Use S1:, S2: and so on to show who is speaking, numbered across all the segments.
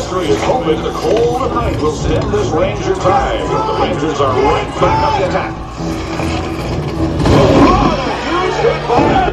S1: Mystery is hoping the cold of night will stem this Ranger tide. The Rangers are right back on the attack. Oh, a huge hit by...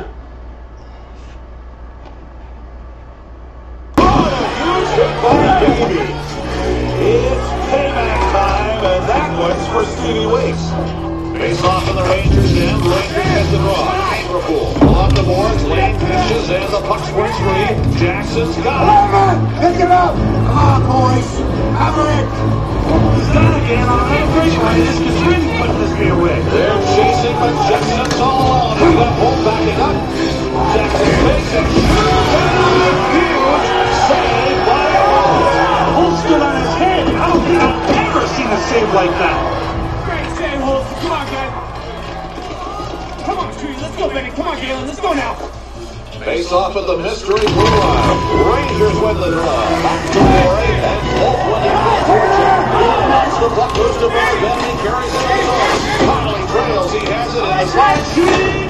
S1: Baby. It's payback time, and that one's for Stevie Weeks. Face off in the Rangers' end. Rangers get the draw. Liverpool along the boards. Lane pitches, and the puck squirts free. Jackson's got it.
S2: Come on, pick it up. Come on, boys. Hammer it.
S3: He's got it again on another break line. This is really putting this game away.
S1: They're chasing, but Jackson's all alone. He's got Holt backing up. Jackson takes it. Huge save by
S3: Holt stood on his head. I don't think I've ever seen a save like that.
S4: Great save, Holt. Come on, guys. Come on, Tree. Let's go, Benny. Come on, Galen. Let's go now.
S1: Face off at the Mystery blue line. Rangers win the draw. Back to Morey, and Holt winning the fortune. That's the puck goes to Barr. Benny carries it in the zone. Connolly trails. He has it in the slot. Shooting.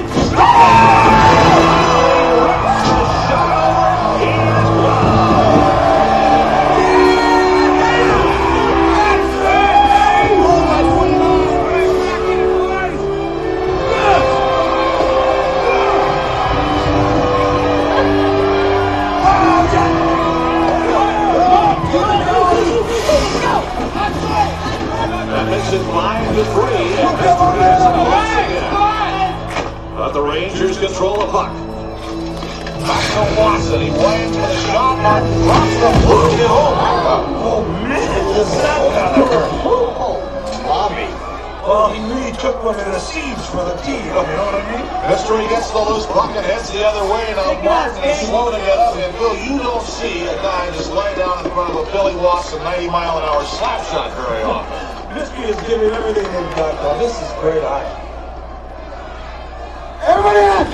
S1: That makes it 5-3, and Mystery has it once again. But the Rangers control the puck. Back to Watson, he waits for the shot mark, drops the puck at home.
S3: Oh, man, does that gotta hurt.
S1: Bobby.
S3: Well, he really took one of the seeds for the team, you know what I mean?
S1: Mystery gets the loose puck and heads the other way. Now Martin is slow to get up. And Bill, you don't see a guy just lay down in front of a Billy Watson 90-mile-an-hour slap shot very often.
S3: Mystery is giving everything they've got, though. This is great eye.
S2: Everybody in.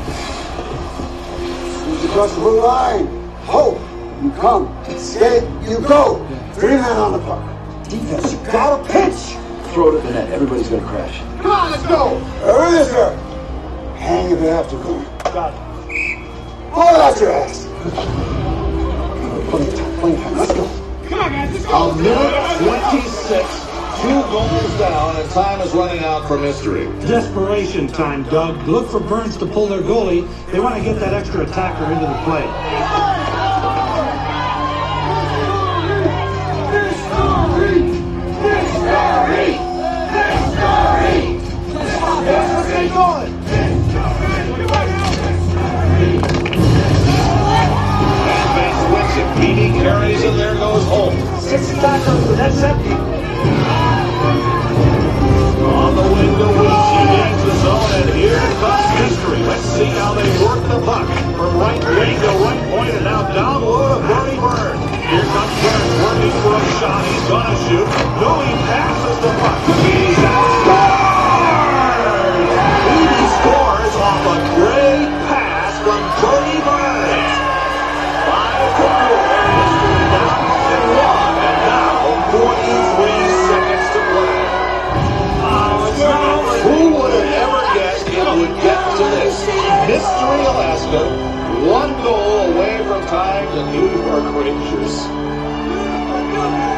S2: Who's across the blue line? Hope. You come. Skate. You go. 3 men on the puck. Defense, you gotta pitch.
S5: Throw it at the net. Everybody's gonna crash.
S2: Come on, let's go. Hurry this up. Hang if you have to go.
S3: Got it.
S2: Pull it out your ass. Plenty of time. Let's go.
S4: Come on, guys. Let's go.
S1: A minute 26, 2 goals down, and time is running out for Mystery.
S3: Desperation time, Doug. Look for Burns to pull their goalie. They want to get that extra attacker into the play.
S1: Beatty carries, and there goes Holt.
S3: 6 attackers, that's empty.
S1: On the wing to Weeks, he gains the zone, and here comes Mystery. Let's see how they work the puck. From right wing to right point, and now down low to Bernie Burns. Here comes Burns working for a shot. He's gonna shoot. No, he passes the puck. He's scored! Beatty scores off a great pass from Bernie Burns. 5-4. Mystery down 1, and now 43 seconds to play. Who would have ever guessed it would get to this? Mystery, Alaska, 1 goal away from tying the New York Rangers.